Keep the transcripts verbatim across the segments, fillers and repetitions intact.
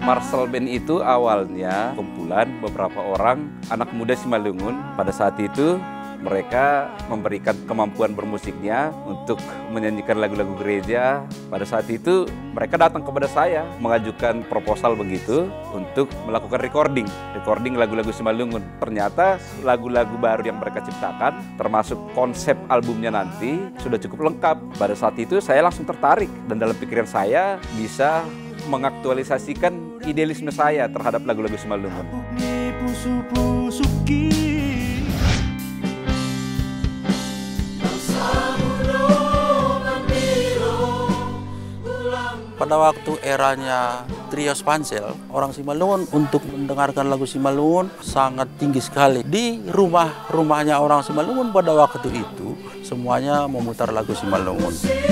Marcel Band itu awalnya kumpulan beberapa orang anak muda Simalungun. Pada saat itu mereka memberikan kemampuan bermusiknya untuk menyanyikan lagu-lagu gereja. Pada saat itu mereka datang kepada saya mengajukan proposal begitu untuk melakukan recording, recording lagu-lagu Simalungun. Ternyata lagu-lagu baru yang mereka ciptakan termasuk konsep albumnya nanti sudah cukup lengkap. Pada saat itu saya langsung tertarik dan dalam pikiran saya bisa mengaktualisasikan idealisme saya terhadap lagu-lagu Simalungun. Pada waktu eranya trio Spansel, orang Simalungun untuk mendengarkan lagu Simalungun sangat tinggi sekali. Di rumah-rumahnya orang Simalungun pada waktu itu, semuanya memutar lagu Simalungun.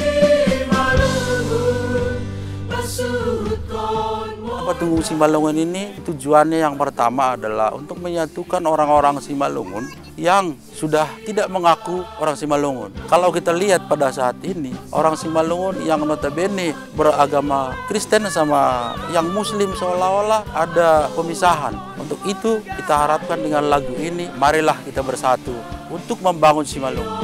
Apa Tunggung Simalungun ini tujuannya yang pertama adalah untuk menyatukan orang-orang Simalungun yang sudah tidak mengaku orang Simalungun. Kalau kita lihat pada saat ini, orang Simalungun yang notabene beragama Kristen sama yang Muslim seolah-olah ada pemisahan. Untuk itu kita harapkan dengan lagu ini, marilah kita bersatu untuk membangun Simalungun.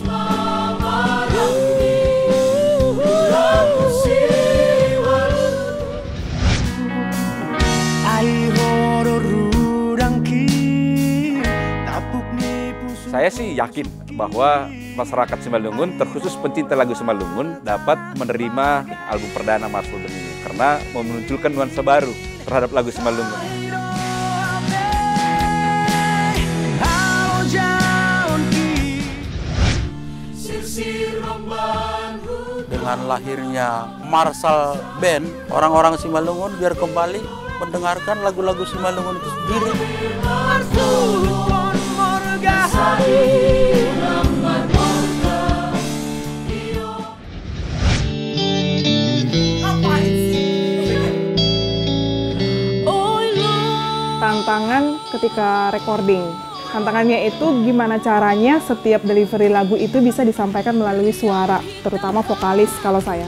Saya sih yakin bahwa masyarakat Simalungun, terkhusus pencinta lagu Simalungun, dapat menerima album perdana Marcel Band ini karena memunculkan nuansa baru terhadap lagu Simalungun. Dengan lahirnya Marcel Band, orang-orang Simalungun biar kembali mendengarkan lagu-lagu Simalungun itu sendiri. Tantangan ketika recording. Tantangannya itu gimana caranya setiap delivery lagu itu bisa disampaikan melalui suara, terutama vokalis kalau saya.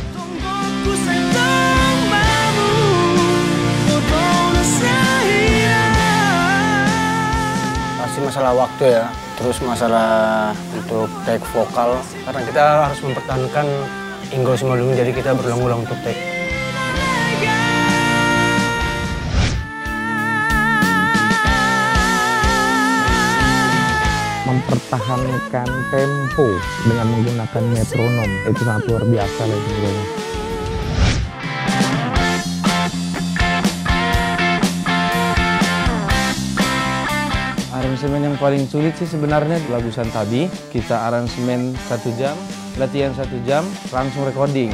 Pasti masalah waktu ya, terus masalah untuk take vokal, karena kita harus mempertahankan Inggol Simalungun, jadi kita berulang-ulang untuk take. Mempertahankan tempo dengan menggunakan metronom itu sangat luar biasa lah sebenarnya. Aransemen yang paling sulit sih sebenarnya lagu Santabi. Kita aransemen satu jam, latihan satu jam, langsung recording.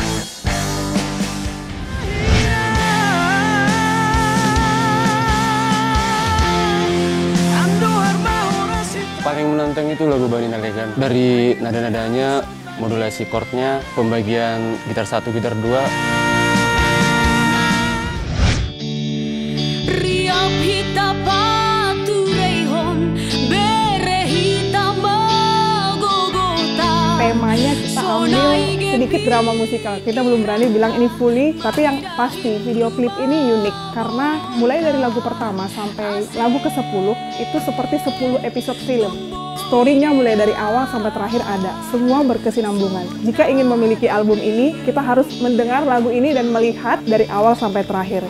Paling menantang itu lagu Bani Nalegan. Dari nada-nadanya, modulasi chordnya, pembagian gitar satu, gitar dua. Temanya kita ambil sedikit drama musikal. Kita belum berani bilang ini fully, tapi yang pasti video klip ini unik karena mulai dari lagu pertama sampai lagu ke sepuluh itu seperti sepuluh episode film. Story-nya mulai dari awal sampai terakhir ada, semua berkesinambungan. Jika ingin memiliki album ini, kita harus mendengar lagu ini dan melihat dari awal sampai terakhir.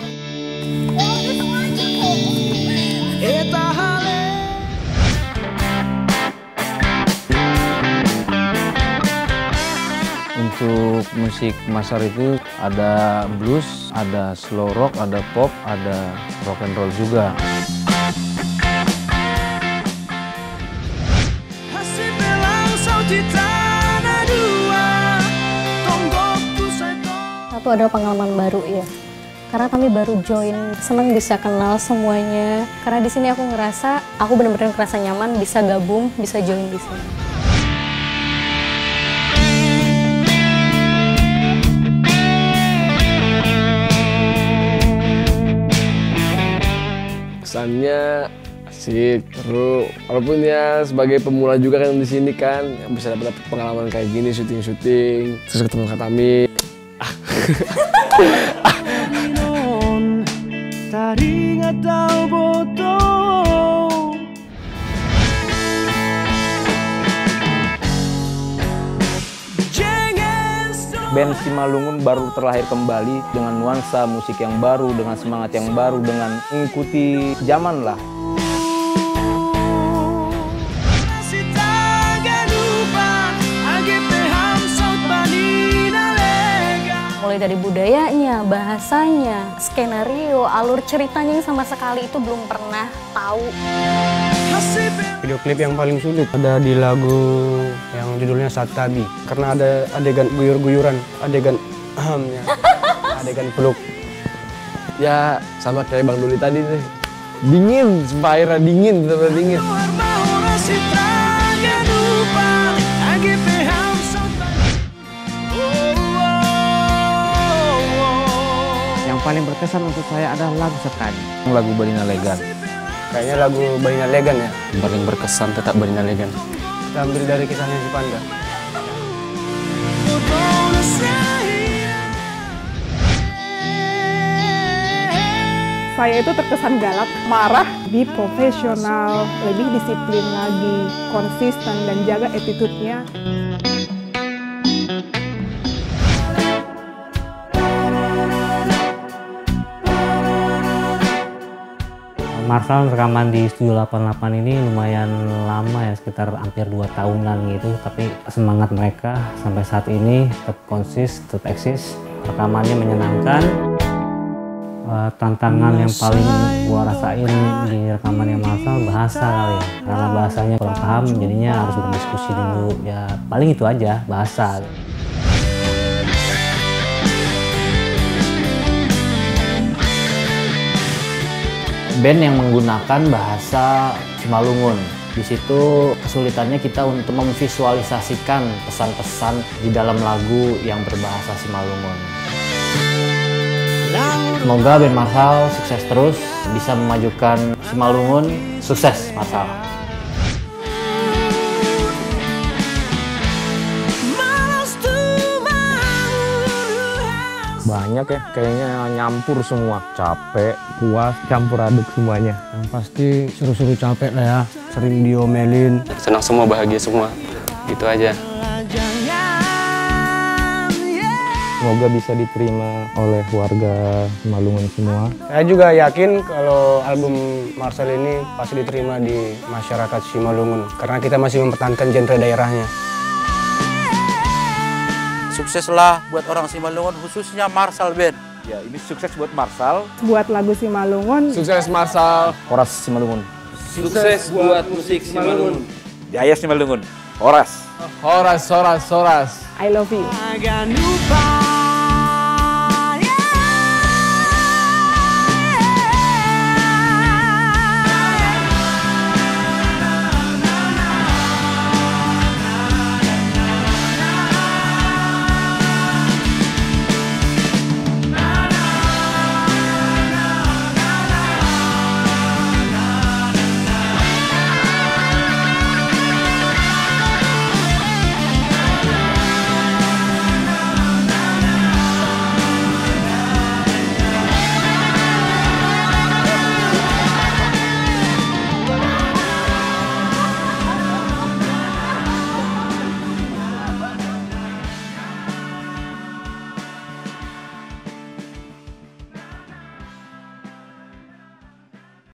Untuk musik Masar itu ada blues, ada slow rock, ada pop, ada rock and roll juga. Satu adalah pengalaman baru ya, karena kami baru join, senang bisa kenal semuanya. Karena di sini aku ngerasa, aku benar-benar ngerasa nyaman bisa gabung, bisa join di sini. Kesannya asik, seru. Walaupun ya sebagai pemula juga kan di sini kan bisa dapat pengalaman kayak gini, syuting-syuting, terus ketemu Kak Tami. taring atau botol. Band Simalungun baru terlahir kembali dengan nuansa musik yang baru, dengan semangat yang baru, dengan mengikuti zaman lah. Mulai dari budayanya, bahasanya, skenario, alur ceritanya yang sama sekali itu belum pernah tahu. Video klip yang paling sulit ada di lagu yang judulnya Satabi, karena ada adegan guyur-guyuran, adegan ahamnya, adegan peluk. Ya sama kayak Bang Duli tadi deh, dingin, airnya dingin, betul-betul dingin. Yang paling berkesan untuk saya adalah lagu Sekadi. Lagu Balina Legan. Kayaknya lagu Balina Legan ya. Yang paling berkesan tetap Balina Legan. Kita ambil dari kisahnya si Panda. Saya itu terkesan galak, marah, lebih profesional, lebih disiplin lagi, konsisten dan jaga attitude-nya. Marshall rekaman di Studio delapan puluh delapan ini lumayan lama ya, sekitar hampir dua tahunan gitu. Tapi semangat mereka sampai saat ini tetap konsis, tetap eksis. Rekamannya menyenangkan. Uh, tantangan yang paling gua rasain di rekamannya Marshall bahasa kali ya. Karena bahasanya kurang paham, jadinya harus berdiskusi dulu. Ya paling itu aja, bahasa. Band yang menggunakan bahasa Simalungun. Di situ kesulitannya kita untuk memvisualisasikan pesan-pesan di dalam lagu yang berbahasa Simalungun. Semoga band Marshall sukses terus, bisa memajukan Simalungun. Sukses Marshall! Banyak ya, kayaknya nyampur semua. Capek, puas, campur aduk semuanya. Yang pasti seru-seru capek lah ya. Sering diomelin. Senang semua, bahagia semua. Gitu aja. Semoga bisa diterima oleh warga Simalungun semua. Saya juga yakin kalau album Marshall ini pasti diterima di masyarakat Simalungun. Karena kita masih mempertahankan genre daerahnya. Sukseslah buat orang Simalungun, khususnya Marshall Band. Ya, ini sukses buat Marshall. Buat lagu Simalungun. Sukses Marshall. Horas Simalungun. Sukses buat musik Simalungun. Jaya Simalungun. Horas. Horas, horas, horas. I love you.